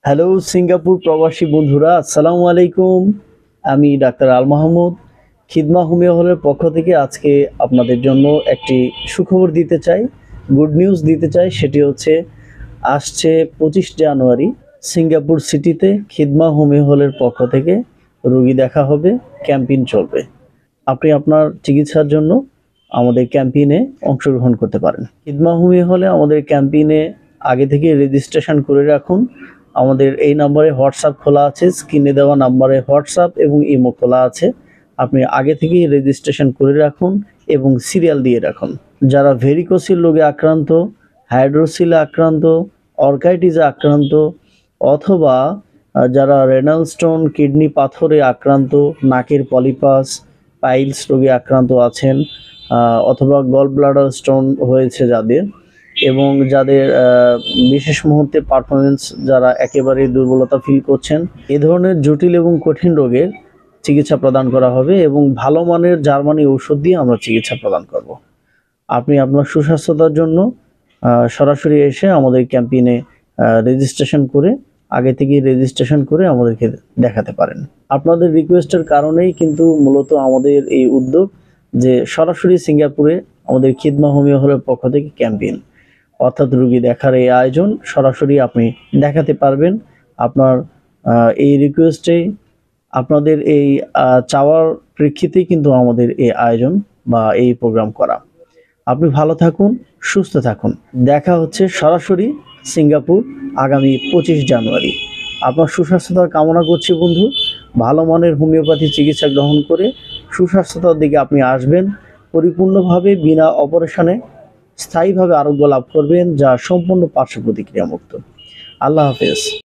Hello Singapore প্রবাসী বন্ধুরা, আসসালামু আলাইকুম। আমি ডাক্তার আল মাহমুদ খিদমা হোমিও হলের পক্ষ থেকে আজকে আপনাদের জন্য একটি সুখবর দিতে চাই, গুড নিউজ দিতে চাই। সেটি হচ্ছে আসছে 25 জানুয়ারি সিঙ্গাপুর সিটিতে খিদমা হোমিও হলের পক্ষ থেকে রোগী দেখা হবে, ক্যাম্পেইন চলবে। আপনি আপনার চিকিৎসার জন্য আমাদের ক্যাম্পেইনে অংশগ্রহণ করতে পারেন। খিদমা হোমিও হলে আমাদের ক্যাম্পেইনে আগে থেকে রেজিস্ট্রেশন করে রাখুন। আমাদের এই নাম্বারে হোয়াটসঅ্যাপ খোলা আছে, স্ক্রিনে দেওয়া নাম্বারে হোয়াটসঅ্যাপ এবং ইমো খোলা আছে। আপনি আগে থেকেই রেজিস্ট্রেশন করে রাখুন এবং সিরিয়াল দিয়ে রাখুন। যারা ভেরিকোসিল রোগে আক্রান্ত, হাইড্রোসিলে আক্রান্ত, অর্কাইটিসে আক্রান্ত অথবা যারা রেনাল স্টোন, কিডনি পাথরে আক্রান্ত, নাকের পলিপাস, পাইলস রোগে আক্রান্ত আছেন, অথবা গল ব্লাডার স্টোন হয়েছে যাদের, এবং যাদের বিশেষ মুহূর্তে পারফরমেন্স যারা একেবারে দুর্বলতা ফিল করছেন, এ ধরনের জটিল এবং কঠিন রোগের চিকিৎসা প্রদান করা হবে এবং ভালো মানের জার্মানি ঔষধ দিয়ে আমরা চিকিৎসা প্রদান করব। আপনি আপনার সুস্বাস্থ্যতার জন্য সরাসরি এসে আমাদের ক্যাম্পেইনে রেজিস্ট্রেশন করে আগে থেকেই রেজিস্ট্রেশন করে আমাদেরকে দেখাতে পারেন। আপনাদের রিকোয়েস্টের কারণেই কিন্তু মূলত আমাদের এই উদ্যোগ যে সরাসরি সিঙ্গাপুরে আমাদের খিদমা হোমিও হলের পক্ষ থেকে ক্যাম্পেইন, অর্থাৎ রোগী দেখার এই আয়োজন সরাসরি আপনি দেখাতে পারবেন। আপনার এই রিকোয়েস্টে, আপনাদের এই চাওয়ার প্রেক্ষিতেই কিন্তু আমাদের এই আয়োজন বা এই প্রোগ্রাম করা। আপনি ভালো থাকুন, সুস্থ থাকুন। দেখা হচ্ছে সরাসরি সিঙ্গাপুর আগামী 25 জানুয়ারি। আপনার সুস্বাস্থ্যতার কামনা করছি বন্ধু। ভালো মানের হোমিওপ্যাথি চিকিৎসা গ্রহণ করে সুস্বাস্থ্যতার দিকে আপনি আসবেন, পরিপূর্ণভাবে বিনা অপারেশনে স্থায়ীভাবে আরোগ্য লাভ করবেন, যা সম্পূর্ণ পার্শ্ব প্রতিক্রিয়া মুক্ত। আল্লাহ হাফেজ।